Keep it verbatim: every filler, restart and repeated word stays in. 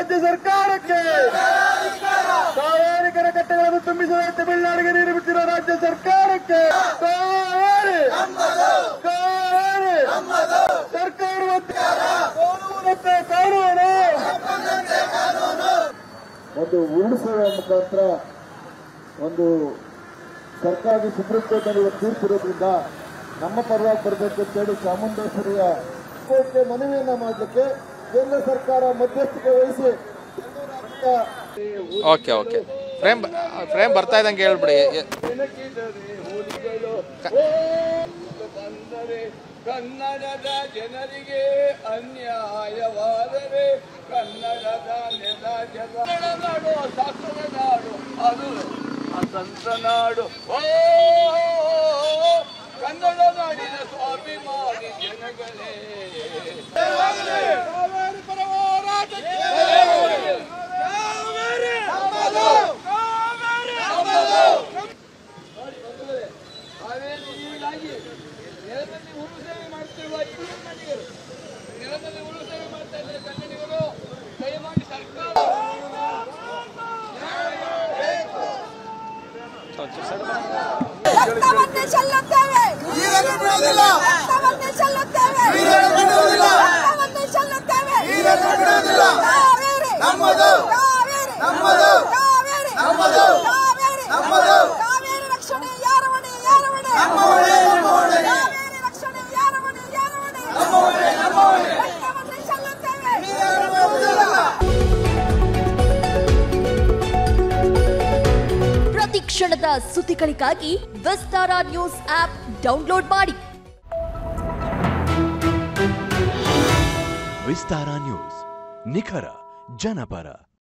ರಾಜ್ಯ ಸರ್ಕಾರಕ್ಕೆ, ಕಾವೇರಿ ಕೆರೆಕಟ್ಟೆಗಳನ್ನು ತುಂಬಿಸುವ ತಮಿಳುನಾಡಿಗೆ ನೀರು ಬಿಟ್ಟಿರುವ ರಾಜ್ಯ ಸರ್ಕಾರಕ್ಕೆ, ಕಾವೇರಿ ಕಾವೇರಿ ಸರ್ಕಾರ ಕಾನೂನಂತೆ ಕಾನೂನು ಒಂದು ಉರುಳಿಸುವ ಮುಖಾಂತರ ಒಂದು ಸರ್ಕಾರಕ್ಕೆ ಸುಪ್ರೀಂ ಕೋರ್ಟ್ ನಲ್ಲಿ ಒಂದು ತೀರ್ಪಿರೋದ್ರಿಂದ ನಮ್ಮ ಪರವಾಗಿ ಬರಬೇಕು ಅಂತೇಳಿ ಚಾಮುಂಡೇಶ್ವರಿಯ ಕೋರ್ಟ್ಗೆ ಮನವಿಯನ್ನ ಮಾಡಲಿಕ್ಕೆ ಕೇಂದ್ರ ಸರ್ಕಾರ ಮಧ್ಯಸ್ಥಿಕೆ ವಹಿಸಿ. ಓಕೆ ಓಕೆ ಫ್ರೇಮ್ ಫ್ರೇಮ್ ಬರ್ತಾ ಇದ್ದಂಗೆ ಹೇಳ್ಬಿಡಿ. ಕನ್ನಡದ ಜನರಿಗೆ ಅನ್ಯಾಯವಾದರೆ ಕನ್ನಡದ ನೆಲ ನಾಡು ಶಾಸ್ತ್ರದ ನಾಡು ಅದು ಅತಂತ್ರ ನಾಡು. ಓ ಕನ್ನಡ ನಾಡಿನ ಸ್ವಾಭಿಮಾನಿ ಜನಗಳೇ, ಕಾವೇರಿ ಪರ ಹೋರಾಟಕ್ಕೆ ಕಾವೇರಿ ಹೀಗಾಗಿ ನೆಲದಲ್ಲಿ ಉರು ಸೇವೆ ಮಾಡ್ತಿರುವ ಕನ್ನಡಿಗರು, ನೆಲದಲ್ಲಿ ಉರು ಸೇವೆ ಮಾಡ್ತಾ ಇದ್ದಾರೆ ಕನ್ನಡಿಗರು, ದಯಮಾಡಿ ಸರ್ಕಾರ ರಕ್ತವನ್ನೇ ಚೆಲ್ಲುತ್ತೇವೆ, ರಕ್ತವನ್ನೇ ಚೆಲ್ಲುತ್ತೇವೆ, ರಕ್ತವನ್ನೇ ಚೆಲ್ಲುತ್ತೇವೆ. ಕಾವೇರಿ ನಮ್ಮದು, ಕಾವೇರಿ ನಮ್ಮದು, ಕಾವೇರಿ ನಮ್ಮದು, ಕಾವೇರಿ ನಮ್ಮದು, ಕಾವೇರಿ ರಕ್ಷಣೆ ಯಾರ ಹೊಣೆ, ಯಾರ ಹೊಣೆ, ನಮ್ಮ ಹೊಣೆ, ನಮ್ಮ ಹೊಣೆ, ಕಾವೇರಿ ರಕ್ಷಣೆ ಯಾರ ಹೊಣೆ, ಯಾರ ಹೊಣೆ, ನಮ್ಮ ಹೊಣೆ, ನಮ್ಮ ಹೊಣೆ, ರಕ್ತವನ್ನೇ ಚೆಲ್ಲುತ್ತೇವೆ. ಪ್ರತಿ ಕ್ಷಣದ ಸುದ್ದಿಗಳಿಗಾಗಿ ವಿಸ್ತಾರ ನ್ಯೂಸ್ ಆಪ್ ಡೌನ್ಲೋಡ್ ಮಾಡಿ. ವಿಸ್ತಾರ ನ್ಯೂಸ್, ನಿಖರ ಜನಪರ.